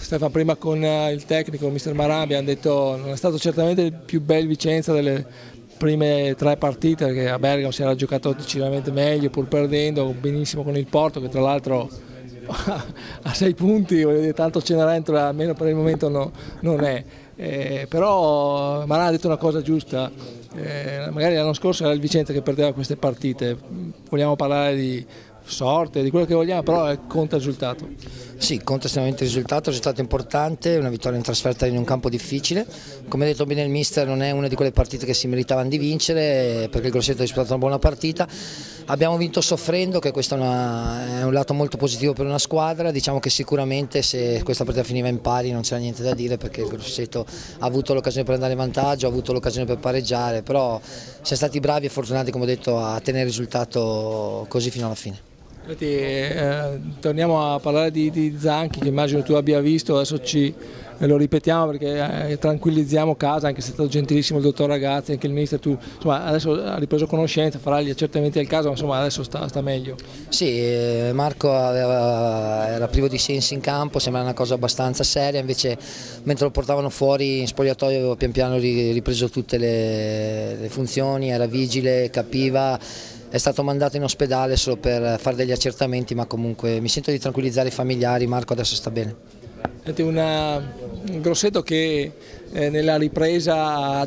Stefano, prima con il tecnico, mister Maran, abbiamo detto non è stato certamente il più bel Vicenza delle prime 3 partite, perché a Bergamo si era giocato decisamente meglio pur perdendo benissimo con il Porto, che tra l'altro a 6 punti, tanto Cenerentola almeno per il momento non è. Però Maran ha detto una cosa giusta, magari l'anno scorso era il Vicenza che perdeva queste partite, vogliamo parlare di sorte, di quello che vogliamo, però conta il risultato. Sì, conta estremamente il risultato importante, una vittoria in trasferta in un campo difficile. Come ha detto bene il mister, non è una di quelle partite che si meritavano di vincere, perché il Grosseto ha disputato una buona partita. Abbiamo vinto soffrendo, che questo è un lato molto positivo per una squadra. Diciamo che sicuramente se questa partita finiva in pari non c'era niente da dire, perché il Grosseto ha avuto l'occasione per andare in vantaggio, ha avuto l'occasione per pareggiare, però siamo stati bravi e fortunati, come ho detto, a tenere il risultato così fino alla fine. Torniamo a parlare di Zanchi, che immagino tu abbia visto, adesso lo ripetiamo perché tranquillizziamo casa, anche se è stato gentilissimo il dottor Ragazzi, anche il mister, insomma, adesso ha ripreso conoscenza, farà gli accertamenti del caso, ma insomma adesso sta meglio. Sì, Marco era privo di sensi in campo, sembra una cosa abbastanza seria, invece mentre lo portavano fuori in spogliatoio avevo pian piano ripreso tutte le funzioni, era vigile, capiva. È stato mandato in ospedale solo per fare degli accertamenti, ma comunque mi sento di tranquillizzare i familiari, Marco adesso sta bene. Un Grosseto che nella ripresa ha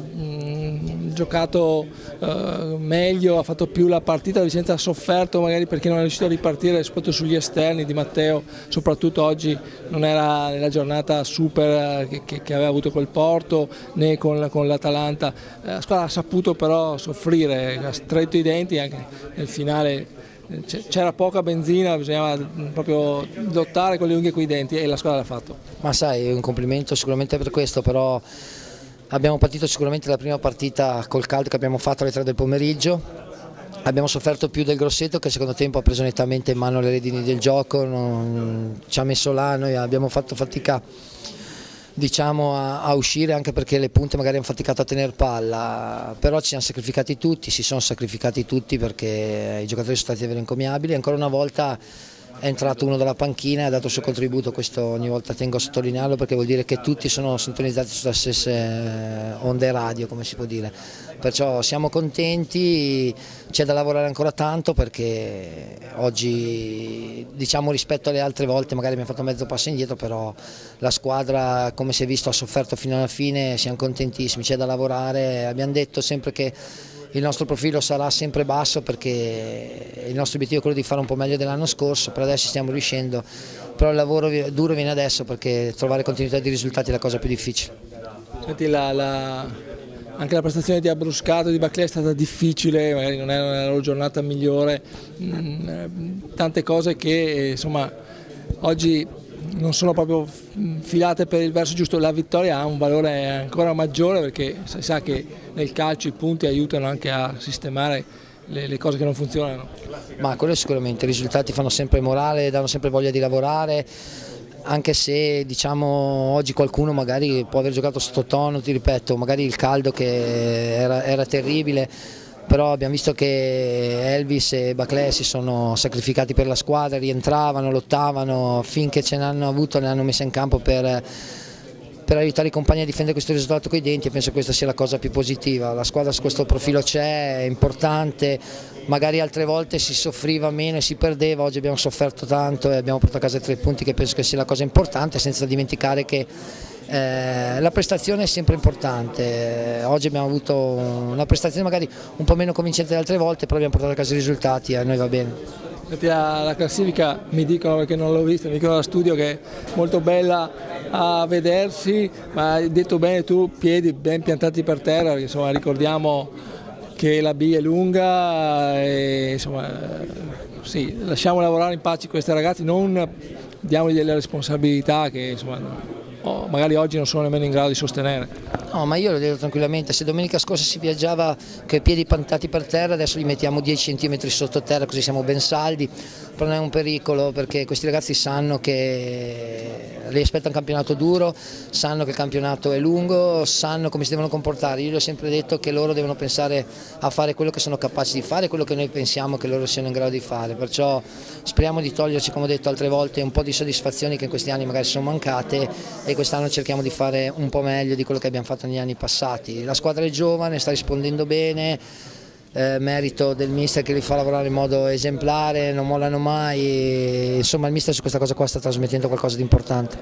giocato meglio, ha fatto più la partita, la Vicenza ha sofferto magari perché non è riuscito a ripartire soprattutto sugli esterni. Di Matteo soprattutto oggi non era nella giornata super che aveva avuto col Porto né con l'Atalanta. La squadra ha saputo però soffrire, ha stretto i denti anche nel finale. C'era poca benzina, bisognava proprio lottare con le unghie e con i denti e la squadra l'ha fatto. Ma sai, un complimento sicuramente per questo, però abbiamo partito sicuramente la prima partita col caldo che abbiamo fatto alle 3 del pomeriggio. Abbiamo sofferto più del Grosseto, che al secondo tempo ha preso nettamente in mano le redini del gioco, ci ha messo là, noi abbiamo fatto fatica, diciamo, a uscire, anche perché le punte magari hanno faticato a tenere palla, però ci siamo sacrificati tutti, si sono sacrificati tutti perché i giocatori sono stati davvero encomiabili. Ancora una volta è entrato uno dalla panchina e ha dato il suo contributo, questo ogni volta tengo a sottolinearlo perché vuol dire che tutti sono sintonizzati sulle stesse onde radio, come si può dire. Perciò siamo contenti, c'è da lavorare ancora tanto perché oggi, diciamo, rispetto alle altre volte magari abbiamo fatto mezzo passo indietro, però la squadra, come si è visto, ha sofferto fino alla fine, siamo contentissimi, c'è da lavorare. Abbiamo detto sempre che il nostro profilo sarà sempre basso perché il nostro obiettivo è quello di fare un po' meglio dell'anno scorso, per adesso stiamo riuscendo, però il lavoro duro viene adesso perché trovare continuità di risultati è la cosa più difficile. Senti, anche la prestazione di Abbruscato e di Baclea è stata difficile, magari non era la loro giornata migliore, tante cose che insomma oggi non sono proprio filate per il verso giusto. La vittoria ha un valore ancora maggiore perché si sa che nel calcio i punti aiutano anche a sistemare le cose che non funzionano. Ma quello sicuramente, i risultati fanno sempre morale, danno sempre voglia di lavorare, anche se, diciamo, oggi qualcuno magari può aver giocato sottotono, ti ripeto, magari il caldo che era terribile, però abbiamo visto che Elvis e Baclea si sono sacrificati per la squadra, rientravano, lottavano, finché ce n'hanno avuto ne hanno messa in campo per aiutare i compagni a difendere questo risultato coi denti, e penso che questa sia la cosa più positiva. La squadra su questo profilo c'è, è importante, magari altre volte si soffriva meno e si perdeva, oggi abbiamo sofferto tanto e abbiamo portato a casa 3 punti, che penso che sia la cosa importante, senza dimenticare che la prestazione è sempre importante. Oggi abbiamo avuto una prestazione magari un po' meno convincente delle altre volte, però abbiamo portato a casa i risultati e a noi va bene. La classifica, mi dicono, perché non l'ho vista, mi dicono da studio che è molto bella a vedersi, ma hai detto bene tu, piedi ben piantati per terra, perché insomma ricordiamo che la B è lunga e insomma sì, lasciamo lavorare in pace questi ragazzi, non diamogli delle responsabilità che insomma magari oggi non sono nemmeno in grado di sostenere. No, ma io lo dico tranquillamente, se domenica scorsa si viaggiava con i piedi piantati per terra, adesso li mettiamo 10 cm sottoterra così siamo ben saldi, però non è un pericolo perché questi ragazzi sanno che li aspetta un campionato duro, sanno che il campionato è lungo, sanno come si devono comportare. Io gli ho sempre detto che loro devono pensare a fare quello che sono capaci di fare, quello che noi pensiamo che loro siano in grado di fare, perciò speriamo di toglierci, come ho detto altre volte, un po' di soddisfazioni che in questi anni magari sono mancate e quest'anno cerchiamo di fare un po' meglio di quello che abbiamo fatto negli anni passati. La squadra è giovane, sta rispondendo bene, merito del mister che li fa lavorare in modo esemplare, non mollano mai, e, insomma il mister su questa cosa qua sta trasmettendo qualcosa di importante.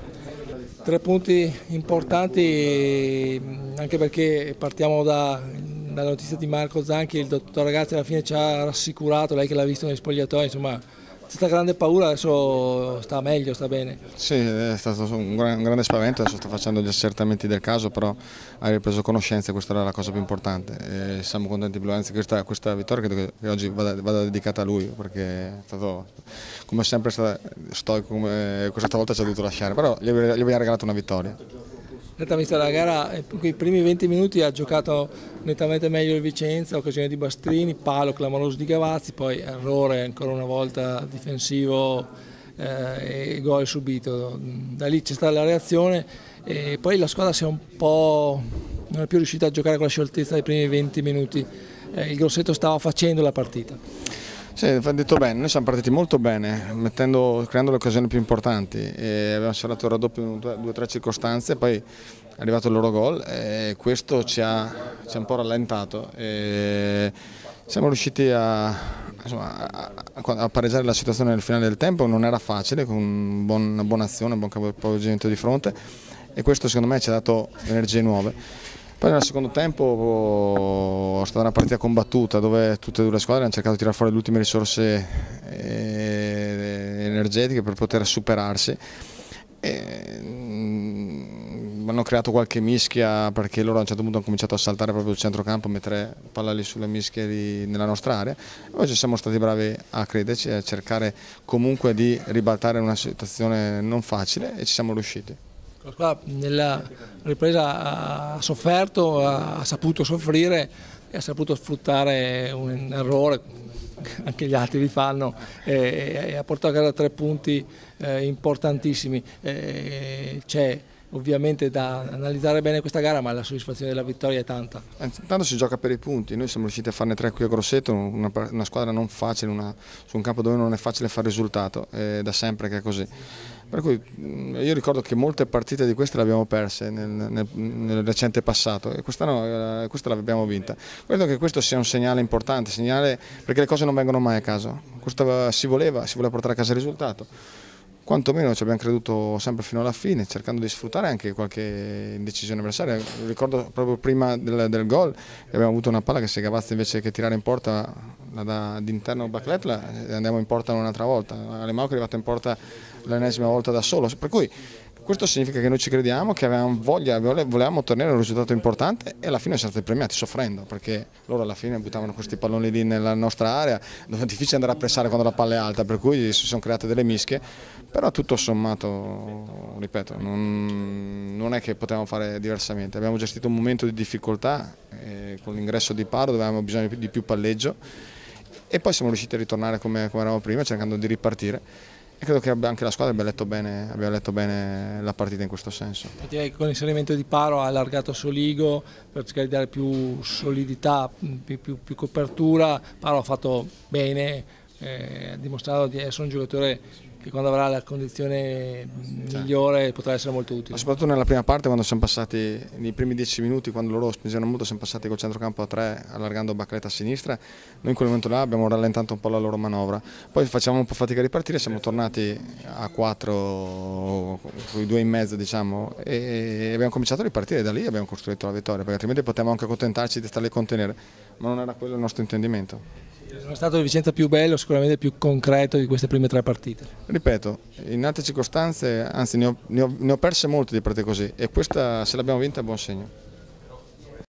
3 punti importanti anche perché partiamo dalla notizia di Marco Zanchi, il dottor Ragazzi alla fine ci ha rassicurato, lei che l'ha visto negli spogliatoi, insomma c'è stata grande paura, adesso sta meglio, sta bene. Sì, è stato un grande spavento, adesso sto facendo gli accertamenti del caso, però hai ripreso conoscenza e questa era la cosa più importante. E siamo contenti Blu, anzi questa vittoria credo che oggi vada dedicata a lui, perché è stato come sempre stoico, questa volta ci ha dovuto lasciare, però gli abbiamo regalato una vittoria. Nettamente la gara, i primi 20 minuti ha giocato nettamente meglio il Vicenza, occasione di Bastrini, palo clamoroso di Gavazzi, poi errore ancora una volta difensivo e gol subito. Da lì c'è stata la reazione e poi la squadra non è più riuscita a giocare con la scioltezza dei primi 20 minuti. Il Grosseto stava facendo la partita. Sì, hai detto bene, noi siamo partiti molto bene, creando le occasioni più importanti e abbiamo sfiorato il raddoppio in 2 o 3 circostanze, poi è arrivato il loro gol e questo ci ha un po' rallentato e siamo riusciti a pareggiare la situazione nel finale del tempo, non era facile, con una buona azione, un buon capovolgimento di fronte e questo secondo me ci ha dato energie nuove. Poi nel secondo tempo è stata una partita combattuta dove tutte e 2 le squadre hanno cercato di tirare fuori le ultime risorse energetiche per poter superarsi. Hanno creato qualche mischia perché loro a un certo punto hanno cominciato a saltare proprio il centrocampo, mettere palla lì sulle mischie nella nostra area. Oggi siamo stati bravi a crederci e a cercare comunque di ribaltare una situazione non facile e ci siamo riusciti. Nella ripresa ha sofferto, ha saputo soffrire e ha saputo sfruttare un errore che anche gli altri li fanno e ha portato a casa 3 punti importantissimi. C'è ovviamente da analizzare bene questa gara, ma la soddisfazione della vittoria è tanta. Intanto si gioca per i punti, noi siamo riusciti a farne 3 qui a Grosseto, una squadra non facile, su un campo dove non è facile fare risultato, è da sempre che è così. Per cui io ricordo che molte partite di queste le abbiamo perse nel recente passato e questa l'abbiamo vinta. Credo che questo sia un segnale importante, perché le cose non vengono mai a caso. Si voleva portare a casa il risultato. Quantomeno ci abbiamo creduto sempre fino alla fine, cercando di sfruttare anche qualche indecisione avversaria. Ricordo proprio prima del gol che abbiamo avuto una palla che se Gavazzi invece che tirare in porta d'interno Baclet andiamo in porta un'altra volta. Alemão che è arrivato in porta l'ennesima volta da solo. Per cui questo significa che noi ci crediamo, che avevamo voglia, volevamo ottenere un risultato importante e alla fine siamo stati premiati soffrendo, perché loro alla fine buttavano questi palloni lì nella nostra area, dove è difficile andare a pressare quando la palla è alta, per cui si sono create delle mischie, però tutto sommato, ripeto, non è che potevamo fare diversamente. Abbiamo gestito un momento di difficoltà con l'ingresso di Paro dove avevamo bisogno di più palleggio e poi siamo riusciti a ritornare come eravamo prima, cercando di ripartire. E credo che anche la squadra abbia letto bene la partita in questo senso. Direi che con l'inserimento di Paro ha allargato Soligo per cercare di dare più solidità, più copertura. Paro ha fatto bene, ha dimostrato di essere un giocatore che quando avrà la condizione migliore potrà essere molto utile. Ma soprattutto nella prima parte, quando siamo passati, nei primi 10 minuti, quando loro spingevano molto, siamo passati col centrocampo a 3, allargando Baclet a sinistra, noi in quel momento là abbiamo rallentato un po' la loro manovra. Poi facciamo un po' fatica a ripartire, siamo tornati a 4, con i 2 in mezzo diciamo, e abbiamo cominciato a ripartire da lì e abbiamo costruito la vittoria, perché altrimenti potevamo anche accontentarci di starli a contenere, ma non era quello il nostro intendimento. È stato il Vicenza più bello, sicuramente più concreto di queste prime 3 partite. Ripeto, in altre circostanze, anzi ne ho perse molte di partite così e questa se l'abbiamo vinta è buon segno.